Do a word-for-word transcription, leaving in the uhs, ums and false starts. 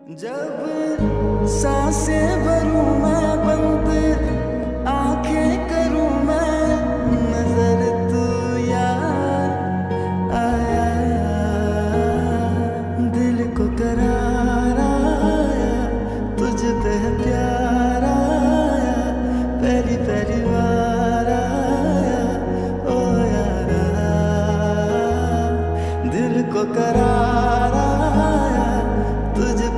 जब सांसें भरूं मैं बंद, आंखें करूं मैं नजर, तू यार आया, दिल को करार आया, तुझ पे है प्यार आया, पहली पहली बार आया ओ यारा, दिल को करार आया, तुझ